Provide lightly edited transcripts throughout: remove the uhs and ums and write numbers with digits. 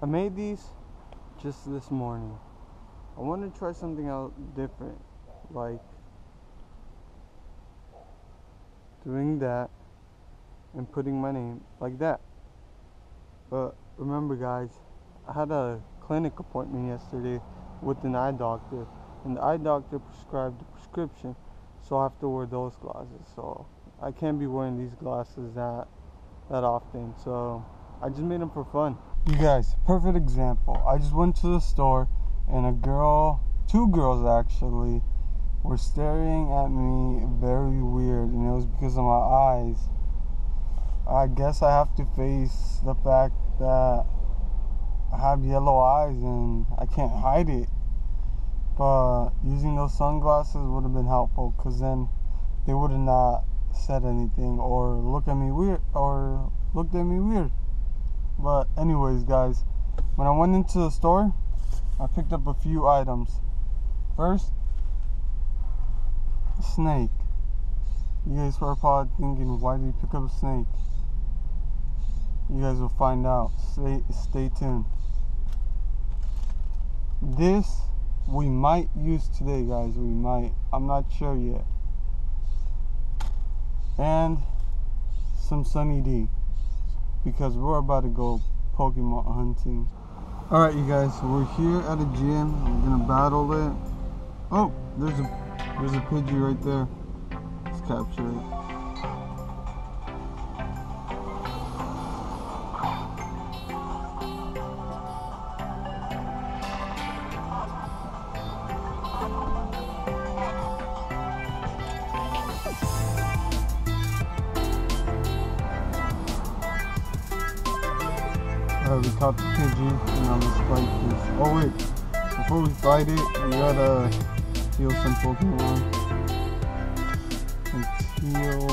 I made these just this morning. I want to try something out different, like doing that and putting my name like that. But remember guys, I had a clinic appointment yesterday with an eye doctor, and the eye doctor prescribed a prescription, so I have to wear those glasses. So I can't be wearing these glasses that often, so I just made them for fun. You guys, perfect example. I just went to the store and two girls actually, were staring at me very weird, and it was because of my eyes. I guess I have to face the fact that I have yellow eyes and I can't hide it. But using those sunglasses would have been helpful, because then they would have not said anything or looked at me weird. But anyways guys, when I went into the store, I picked up a few items. First, a snake. You guys are probably thinking, why did you pick up a snake? You guys will find out. Stay tuned. This we might use today, guys. We might. I'm not sure yet. And some Sunny D, because we're about to go Pokemon hunting. Alright you guys, so we're here at a gym. We're gonna battle it. Oh, there's a Pidgey right there. Let's capture it. Alright, we caught the Pidgey, and now let's fight this. Oh wait, before we fight it, we gotta heal some Pokemon. Let's heal.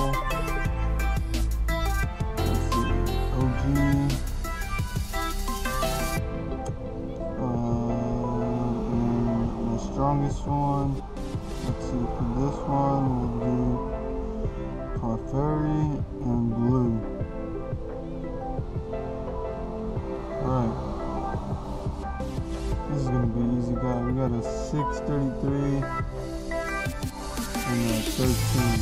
Let's see, OG. And the strongest one. Let's see, for this one we'll do Clefairy and Blue. Alright, this is gonna be easy, guys. We got a 633 and a 13.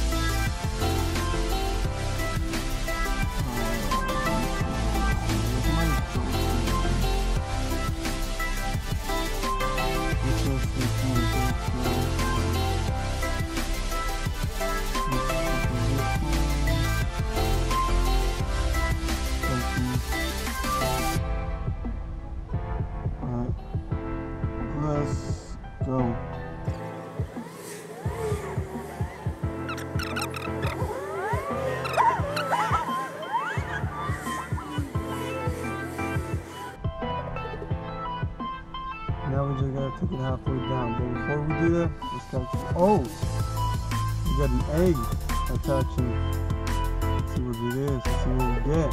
Let's go. Now we just gotta take it halfway down. But before we do that, let's capture. Oh! We got an egg attaching. Let's see what it is. Let's see what we get.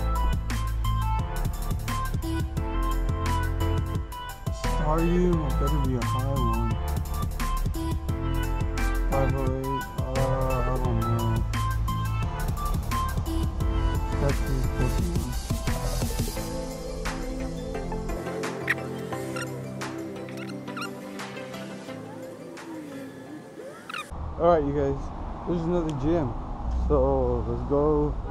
Are you? Better be a high one. 508. I don't know. That's his Pokemon. Alright, you guys. There's another gym. So let's go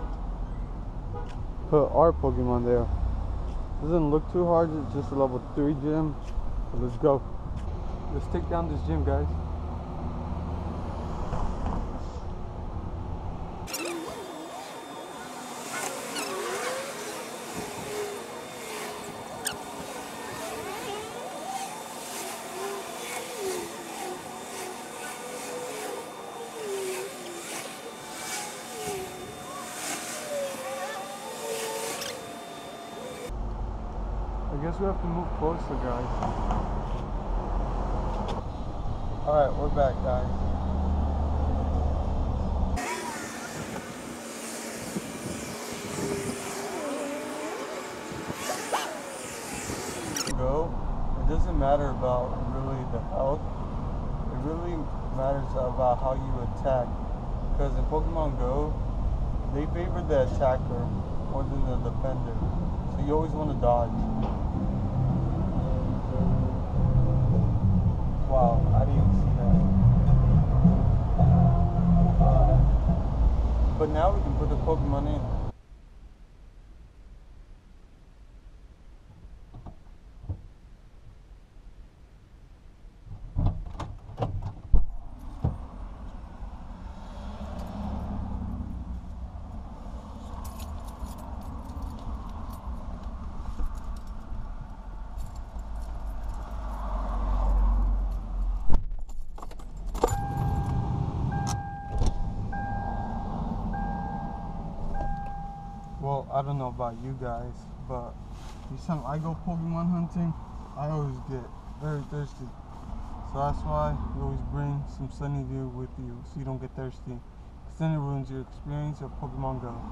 put our Pokemon there. Doesn't look too hard. It's just a level 3 gym. So let's go. Let's take down this gym, guys. I guess we have to move closer, guys. Alright, we're back, guys. Go. It doesn't matter about really the health. It really matters about how you attack. Because in Pokemon Go, they favor the attacker more than the defender. So you always want to dodge. Wow, I didn't even see that. But now we can put the Pokemon in. Well, I don't know about you guys, but each time I go Pokemon hunting, I always get very thirsty. So that's why you always bring some Sunny Dew with you so you don't get thirsty. Because then it ruins your experience of Pokemon Go.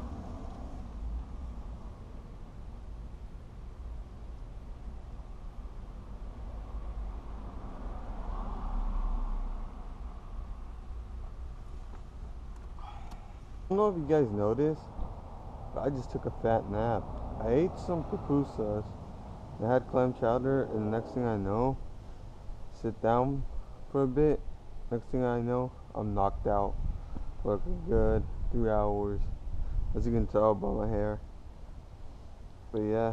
I don't know if you guys noticed, but I just took a fat nap. I ate some pupusas. I had clam chowder, and the next thing I know, sit down for a bit. Next thing I know, I'm knocked out for like a good 3 hours, as you can tell by my hair. But yeah,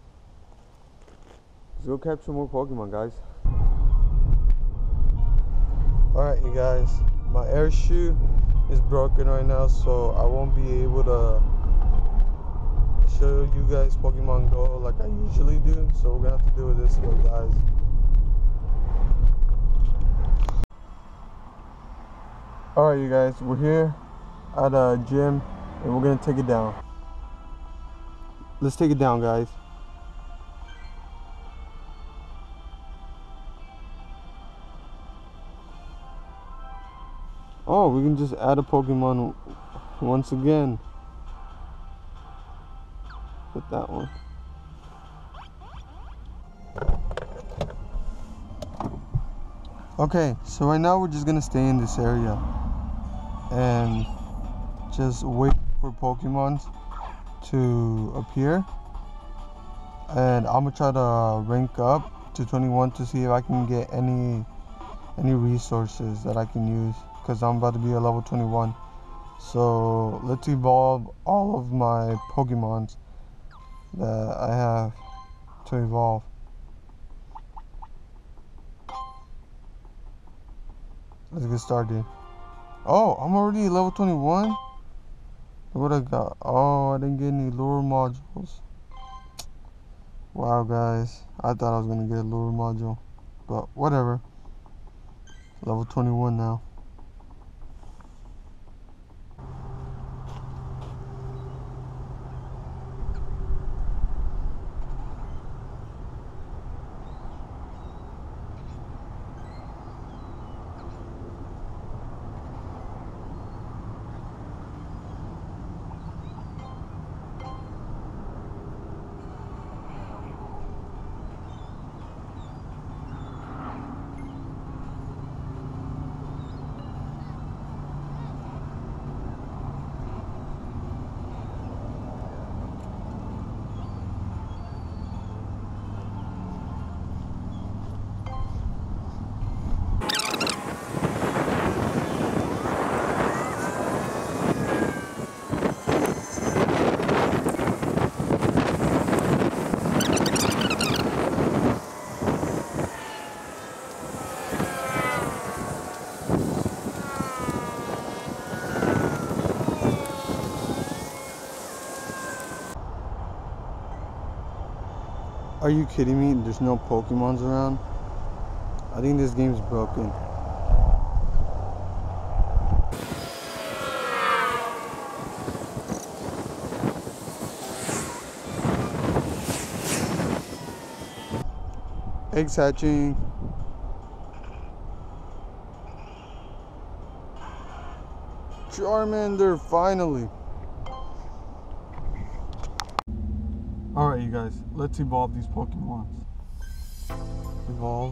let's go capture more Pokemon, guys. Alright, you guys, my air shoe is broken right now, so I won't be able to show you guys Pokemon Go like I usually do, so we're gonna have to do it this way, guys. Alright, you guys, we're here at a gym and we're gonna take it down. Let's take it down, guys. Oh, we can just add a Pokemon once again. Put that one. Okay, so right now we're just gonna stay in this area and just wait for Pokemon to appear. And I'm gonna try to rank up to 21 to see if I can get any resources that I can use, because I'm about to be a level 21. So let's evolve all of my Pokemons that I have to evolve. Let's get started. Oh, I'm already level 21? What I got? Oh, I didn't get any lure modules. Wow, guys. I thought I was going to get a lure module. But whatever. Level 21 now. Are you kidding me? There's no Pokemons around? I think this game's broken. Eggs hatching. Charmander, finally. Alright, you guys, let's evolve these Pokemons. Evolve.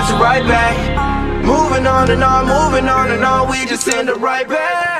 you right back. Moving on and on, moving on and on, we just end up right back.